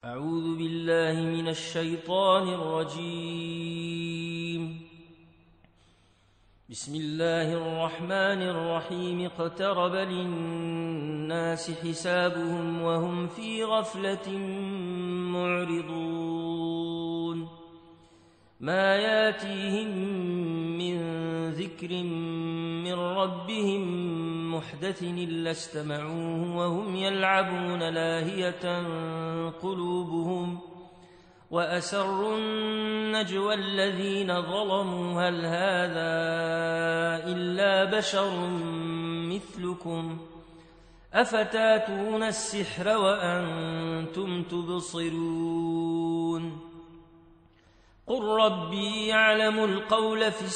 أعوذ بالله من الشيطان الرجيم. بسم الله الرحمن الرحيم. اقترب للناس حسابهم وهم في غفلة معرضون. ما ياتيهم من ذكر من ربهم محدث إلا استمعوه وهم يلعبون لاهية قلوبهم، وأسروا النجوى الذين ظلموا هل هذا إلا بشر مثلكم أفتاتون السحر وأنتم تبصرون. قل ربي يعلم القول في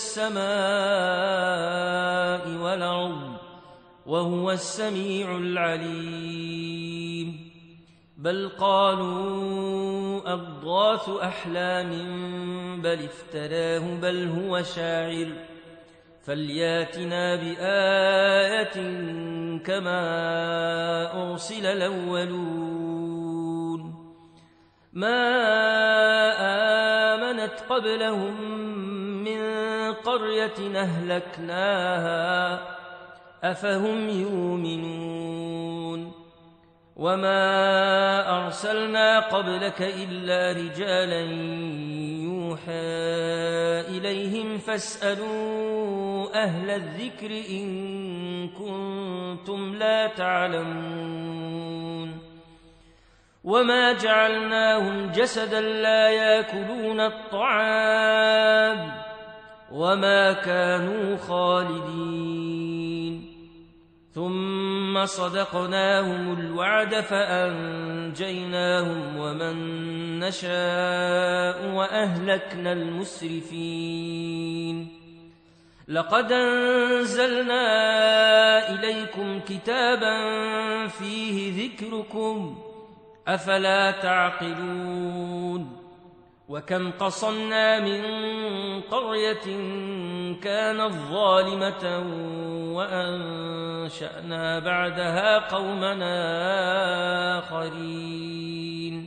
السماء والأرض وهو السميع العليم. بل قالوا أضغاث أحلام بل افتراه بل هو شاعر فلياتنا بآية كما أرسل الأولون. ما آمنت قبلهم من قرية أهلكناها أفهم يؤمنون. وما أرسلنا قبلك إلا رجالا يوحى إليهم فاسألوا أهل الذكر إن كنتم لا تعلمون. وما جعلناهم جسدا لا يأكلون الطعام وما كانوا خالدين. ثم صدقناهم الوعد فأنجيناهم ومن نشاء وأهلكنا المسرفين. لقد أنزلنا إليكم كتابا فيه ذكركم أفلا تعقلون. وكم قصمنا من قرية كانت ظالمة وأنشأنا بعدها قومنا آخرين.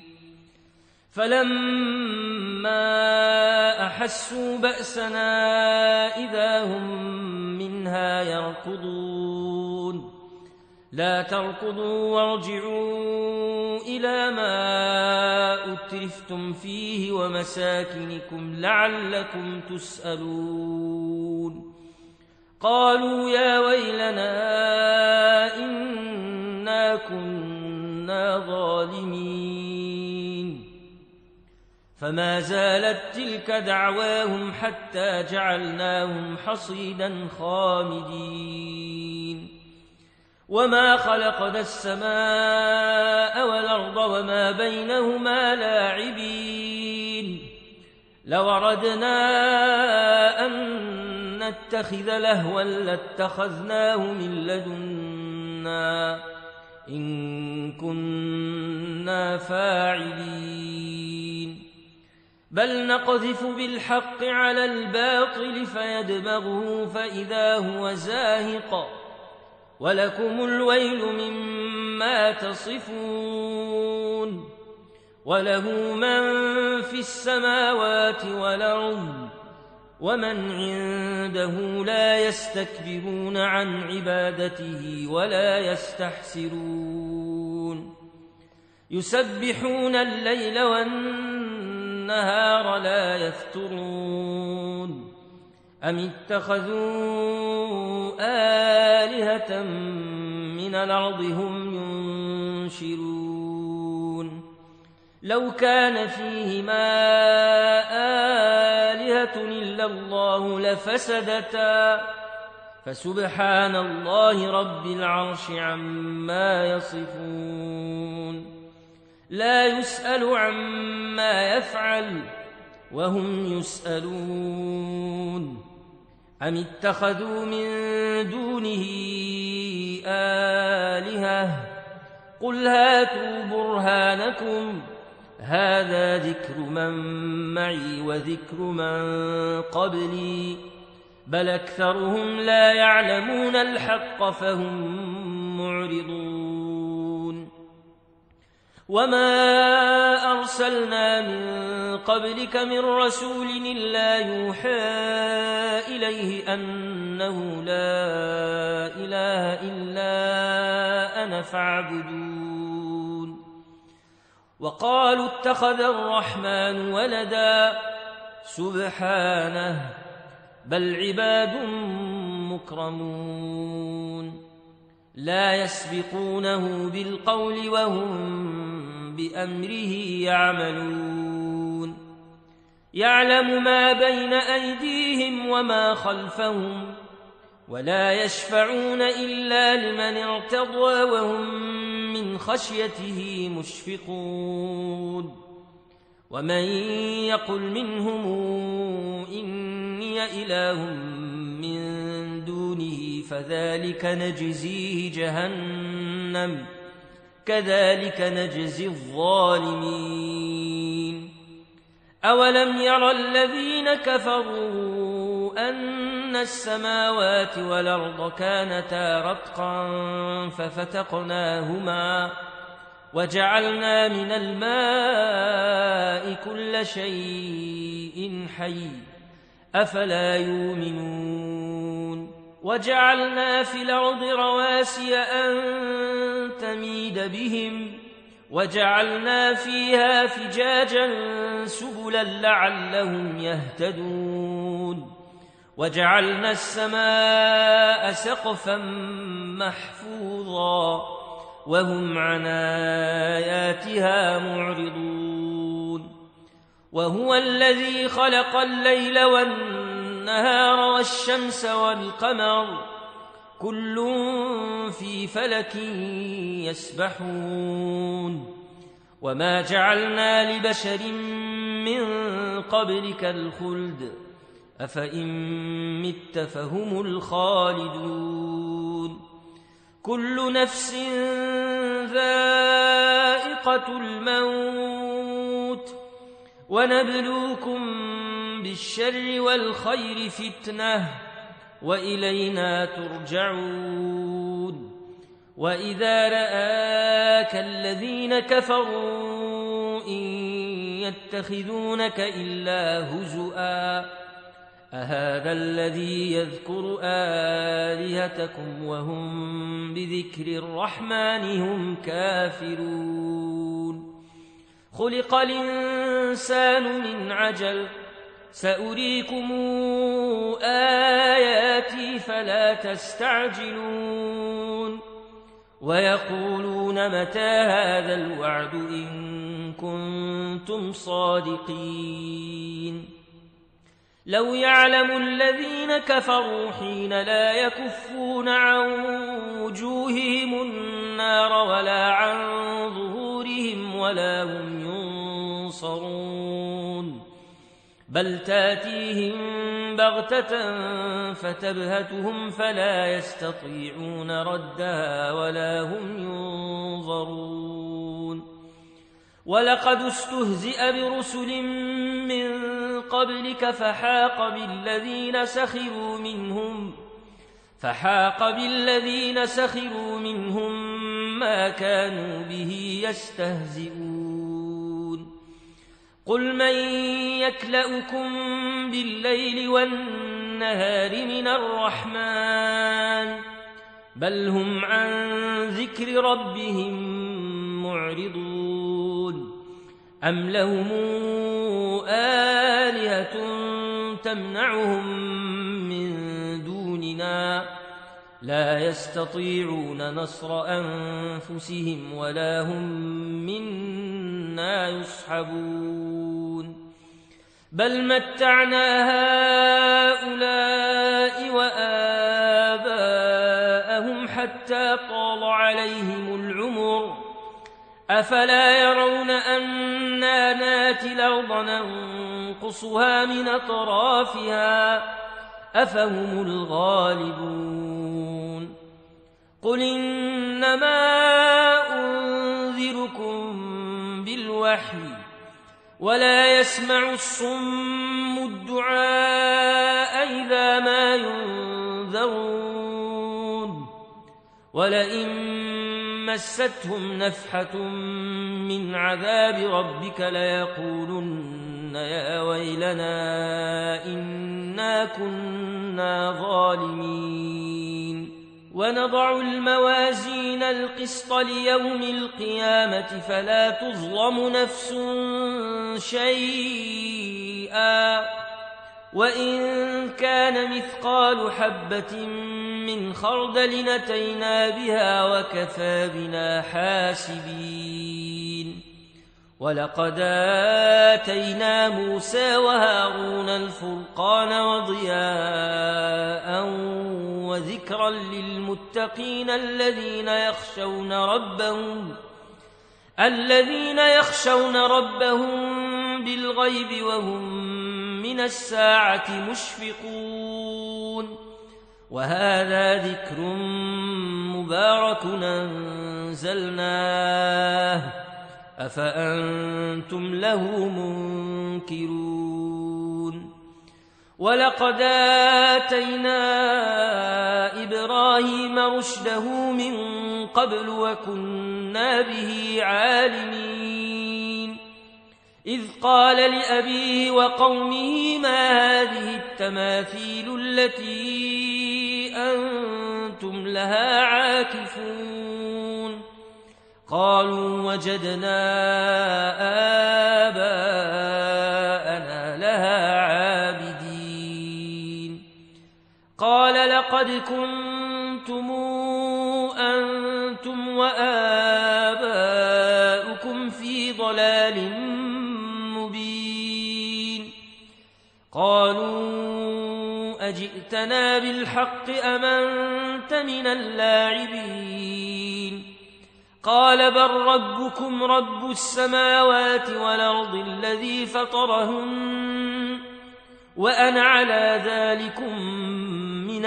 فلما أحسوا بأسنا إذا هم منها يركضون. لا تركضوا وارجعوا إلى ما أترفتم فيه ومساكنكم لعلكم تسألون. قالوا يا ويلنا إنا كنا ظالمين. فما زالت تلك دعواهم حتى جعلناهم حصيدا خامدين. وما خلقنا السماء والأرض وما بينهما لاعبين. لو أردنا أن نتخذ لهوا لاتخذناه من لدنا إن كنا فاعلين. بل نقذف بالحق على الباطل فيدمغه فإذا هو زاهق ولكم الويل مما تصفون. وله من في السماوات والأرض ومن عنده لا يستكبرون عن عبادته ولا يستحسرون. يسبحون الليل والنهار لا يفترون. أم اتخذوا آلهة من الأرض هم ينشرون. لو كان فيهما آلهة إلا الله لفسدتا فسبحان الله رب العرش عما يصفون. لا يسأل عما يفعل وهم يسألون. أم اتخذوا من دونه آلهة قل هاتوا برهانكم هذا ذكر من معي وذكر من قبلي بل أكثرهم لا يعلمون الحق فهم معرضون. وما أرسلنا من قبلك من رسول إلا يوحى إليه أنه لا إله إلا أنا فاعبدون وقالوا اتخذ الرحمن ولدا سبحانه بل عباد مكرمون لا يسبقونه بالقول وهم بأمره يعملون يعلم ما بين أيديهم وما خلفهم ولا يشفعون إلا لمن ارتضى وهم من خشيته مشفقون ومن يقل منهم إني إله من دونه فذلك نجزيه جهنم كذلك نجزي الظالمين أولم ير الذين كفروا أن السماوات والأرض كانتا رتقا ففتقناهما وجعلنا من الماء كل شيء حي أفلا يؤمنون وجعلنا في الأرض رواسي أن تميد بهم وجعلنا فيها فجاجا سبلا لعلهم يهتدون وجعلنا السماء سقفا محفوظا وهم عن آياتها معرضون وهو الذي خلق الليل والنهار والشمس والقمر كل في فلك يسبحون وما جعلنا لبشر من قبلك الخلد أفإن مت فهم الخالدون كل نفس ذائقة الموت ونبلوكم بالشر والخير فتنة وإلينا ترجعون وإذا رآك الذين كفروا إن يتخذونك إلا هزؤا أهذا الذي يذكر آلهتكم وهم بذكر الرحمن هم كافرون خلق الإنسان من عجل سأريكم آياتي فلا تستعجلون ويقولون متى هذا الوعد إن كنتم صادقين لو يعلم الذين كفروا حين لا يكفون عن وجوههم النار ولا عن ظهورهم ولا هم ينصرون بل تاتيهم بغتة فتبهتهم فلا يستطيعون ردها ولا هم ينظرون ولقد استهزئ برسل من قبلك فحاق بالذين سخروا منهم ما كانوا به يستهزئون قل من يكلؤكم بالليل والنهار من الرحمن بل هم عن ذكر ربهم معرضون أم لهم آلهة تمنعهم من دوننا لا يستطيعون نصر أنفسهم ولا هم منا يصحبون بل متعنا هؤلاء وآباءهم حتى طال عليهم العمر أفلا يرون أنا ناتي الأرض ننقصها من أطرافها أفهم الغالبون قل إنما أنذركم بالوحي ولا يسمع الصم الدعاء إذا ما ينذرون ولئن مستهم نفحة من عذاب ربك ليقولن يا ويلنا إنا كنا ظالمين ونضع الموازين القسط ليوم القيامة فلا تظلم نفس شيئا وإن كان مثقال حبة من خردل أتينا بها وكفى بنا حاسبين ولقد آتينا موسى وهارون الفرقان وضياء وذكرا للمتقين الذين يخشون ربهم بالغيب وهم من الساعة مشفقون وهذا ذكر مبارك أنزلناه أفأنتم له منكرون ولقد آتينا إبراهيم رشده من قبل وكنا به عالمين إذ قال لأبيه وقومه ما هذه التماثيل التي أنتم لها عاكفون قالوا وجدنا آباءنا لها عابدين قال لقد كنتم أنتم وآباؤكم في ضلال مبين قالوا أجئتنا بالحق أم أنت من اللاعبين قال بل ربكم رب السماوات والأرض الذي فطرهن وأنا على ذلكم من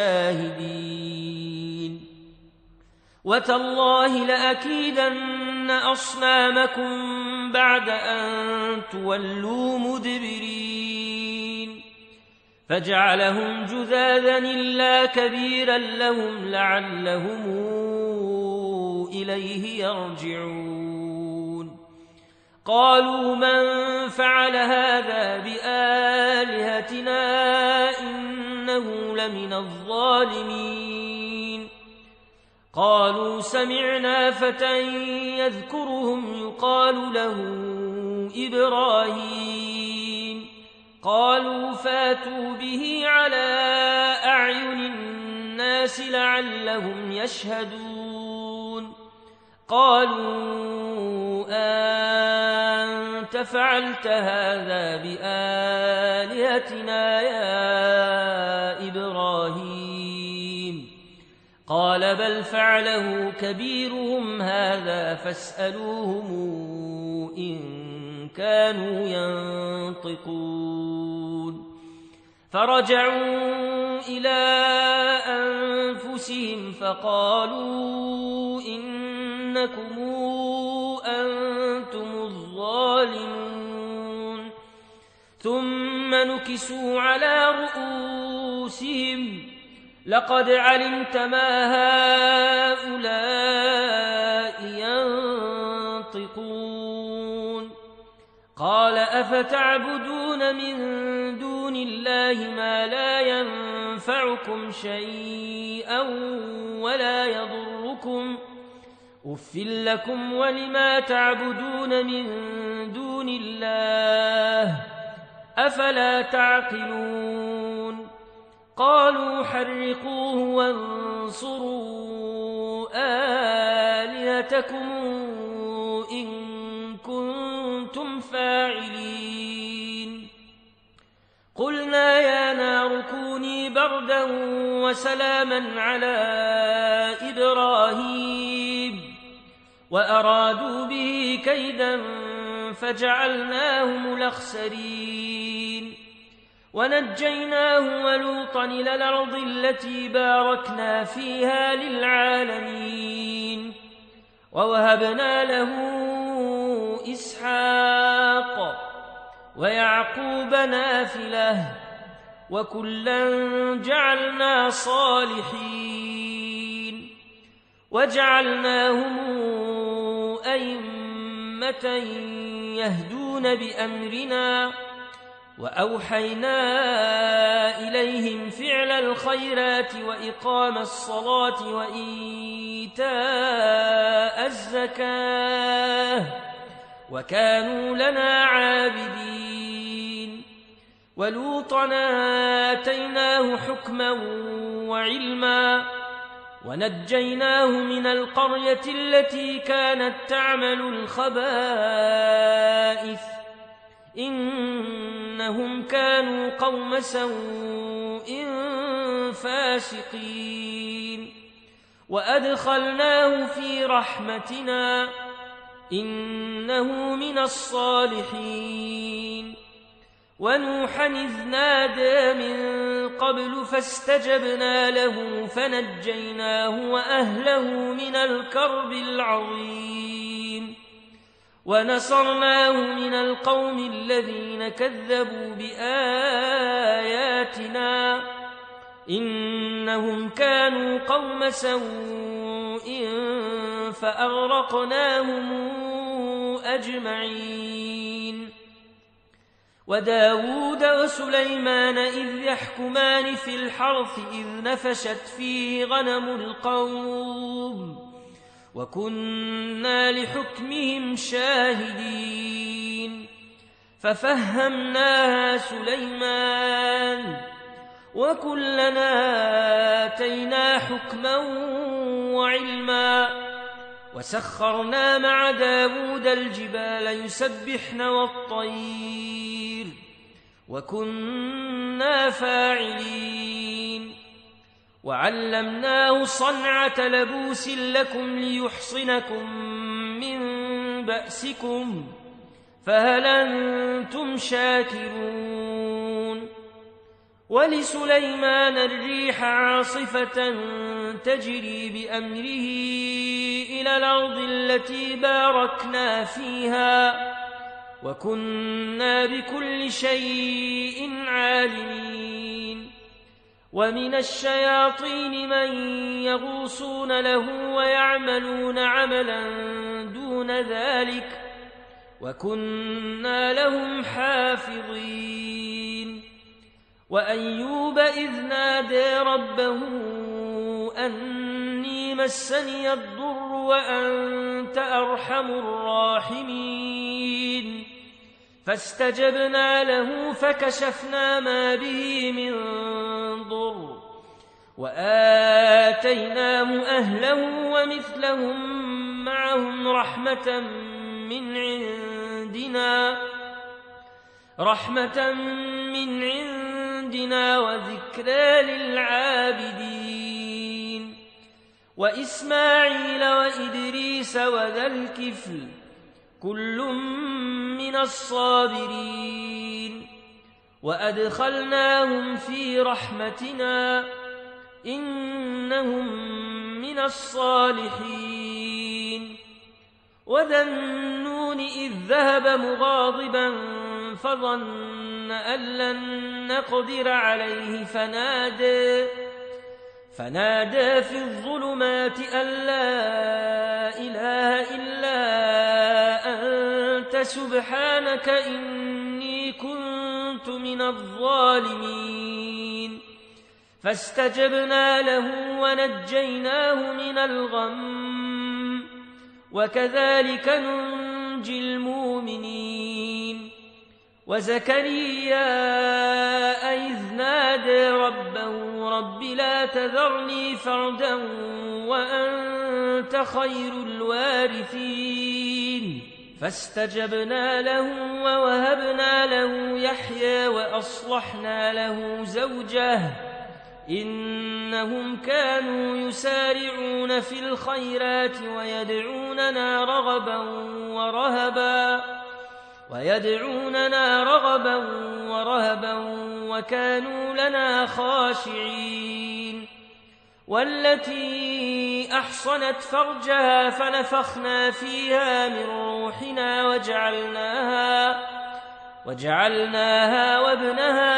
الشاهدين وتالله لأكيدن أصنامكم بعد أن تولوا مدبرين فجعلهم جذاذا إلا كبيرا لهم لعلهم إليه يرجعون قالوا من فعل هذا بآلهتنا إنه لمن الظالمين قالوا سمعنا فتى يذكرهم يقال له إبراهيم قالوا فاتوا به على أعين الناس لعلهم يشهدون قالوا أنت فعلت هذا بآلهتنا يا إبراهيم قال بل فعله كبيرهم هذا فاسألوهم إن كانوا ينطقون فرجعوا إلى أنفسهم فقالوا إنكم أنتم الظالمون ثم نكسوا على رؤوسهم لقد علمت ما هؤلاء ينطقون قال أفتعبدون من دون الله ما لا ينفعكم شيئا ولا يضركم أف لكم ولما تعبدون من دون الله أفلا تعقلون قالوا حرقوه وانصروا آلهتكم إن كنتم فاعلين قلنا يا نار كوني بردا وسلاما على إبراهيم وأرادوا به كيدا فجعلناهم الأخسرين ونجيناه ولوطا إلى الأرض التي باركنا فيها للعالمين ووهبنا له إسحاق ويعقوب نافلة وكلا جعلنا صالحين وجعلناهم أئمة يهدون بأمرنا وأوحينا إليهم فعل الخيرات وإقام الصلاة وإيتاء الزكاة وكانوا لنا عابدين. ولوطا آتيناه حكما وعلما ونجيناه من القرية التي كانت تعمل الخبائث إنهم كانوا قوم سوء فاسقين. وأدخلناه في رحمتنا إنه من الصالحين. ونوحا إذ نادى من قبل فاستجبنا له فنجيناه وأهله من الكرب العظيم ونصرناه من القوم الذين كذبوا بآياتنا إنهم كانوا قوم سوء فأغرقناهم أجمعين. وداود وسليمان إذ يحكمان في الحرث إذ نفشت فيه غنم القوم وكنا لحكمهم شاهدين. ففهمناها سليمان وكلنا آتينا حكما وعلما وسخرنا مع داود الجبال يسبحن والطير وكنا فاعلين. وعلمناه صنعة لبوس لكم ليحصنكم من بأسكم فهل أنتم شاكرون. ولسليمان الريح عاصفة تجري بأمره إلى الأرض التي باركنا فيها وكنا بكل شيء عالمين. ومن الشياطين من يغوصون له ويعملون عملا دون ذلك وكنا لهم حافظين. وأيوب إذ نادى ربه أني مسني الضر وأنت أرحم الراحمين فاستجبنا له فكشفنا ما به من ضر وآتيناه أهله ومثلهم معهم رحمة من عندنا وذكرى للعابدين. وإسماعيل وإدريس وذا الكفل كل من الصابرين وأدخلناهم في رحمتنا إنهم من الصالحين. وذا النون إذ ذهب مغاضبا فظن أن لن نقدر عليه فنادى في الظلمات أن لا إله إلا أنت سبحانك إني كنت من الظالمين. فاستجبنا له ونجيناه من الغم وكذلك ننجي المؤمنين. وزكريا إذ نادى ربه رب لا تذرني فردا وأنت خير الوارثين فاستجبنا له ووهبنا له يحيى وأصلحنا له زوجه إنهم كانوا يسارعون في الخيرات ويدعوننا رغبا ورهبا وكانوا لنا خاشعين. والتي أحصنت فرجها فنفخنا فيها من روحنا وجعلناها وابنها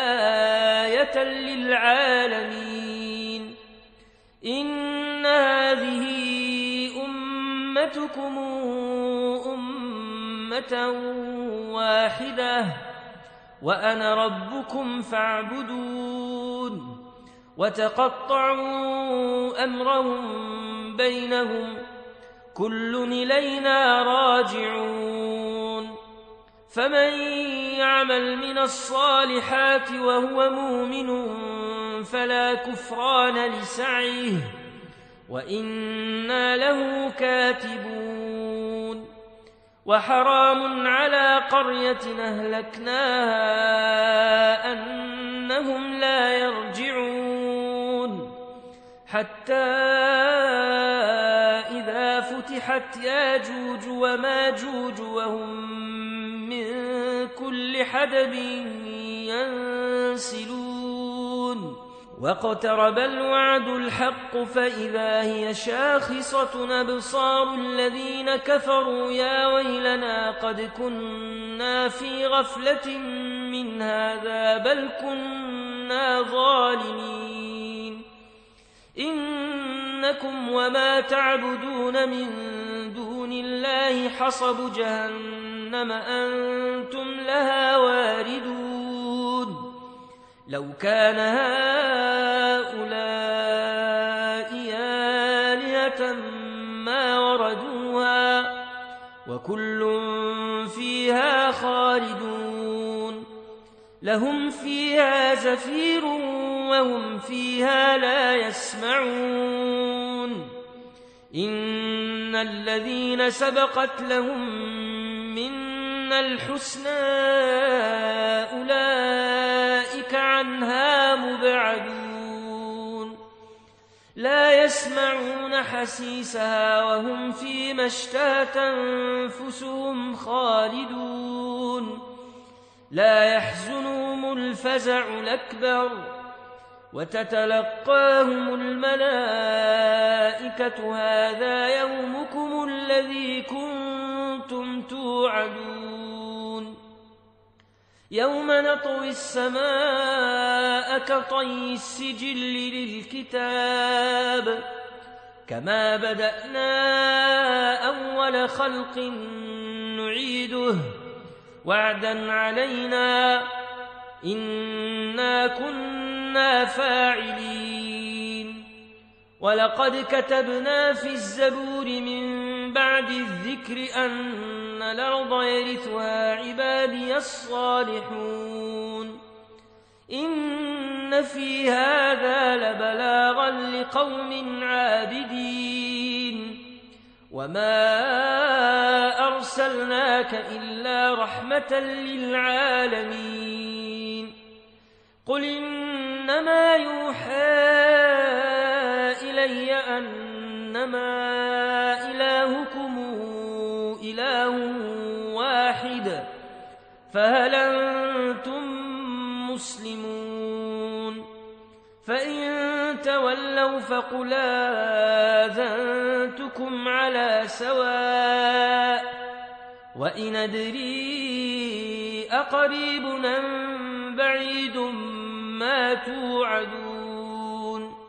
آية للعالمين. إن هذا جعلتكم أمة واحدة وأنا ربكم فاعبدون وتقطعوا أمرهم بينهم كل إلينا راجعون فمن يعمل من الصالحات وهو مؤمن فلا كفران لسعيه وإنا له كاتبون وحرام على قرية أهلكناها أنهم لا يرجعون حتى إذا فتحت ياجوج وماجوج وهم من كل حدب ينسلون واقترب الوعد الحق فإذا هي شاخصة أبصار الذين كفروا يا ويلنا قد كنا في غفلة من هذا بل كنا ظالمين إنكم وما تعبدون من دون الله حصب جهنم أنتم لها واردون لو كان هؤلاء آلهة ما وردوها وكل فيها خالدون لهم فيها زفير وهم فيها لا يسمعون إن الذين سبقت لهم منا الحسنى أولئك عنها مبعدون لا يسمعون حسيسها وهم فيما اشتهت أنفسهم خالدون لا يحزنهم الفزع الأكبر وتتلقاهم الملائكة هذا يومكم الذي كنتم توعدون يوم نطوي السماء كطي السجل للكتاب كما بدأنا أول خلق نعيده وعدا علينا إنا كنا فاعلين ولقد كتبنا في الزبور من بعد الذكر أن الأرض يرثها عبادي الصالحون إن في هذا لبلاغا لقوم عابدين وما أرسلناك إلا رحمة للعالمين قل إنما يوحى إلي أنما إلهكم إله واحد فهل أنتم مسلمون فإن تولوا فقل آذنتكم على سواء وإن أدري أقريب أم بعيد ما توعدون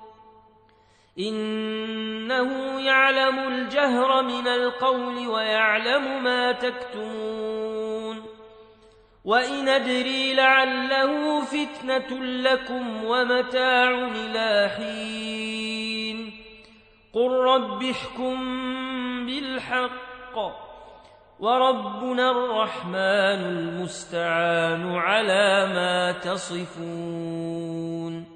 إنه يعلم الجهر من القول ويعلم ما تكتمون وإن أدري لعله فتنة لكم ومتاع إلى حين قل رب احكم بالحق وربنا الرحمن المستعان على ما تصفون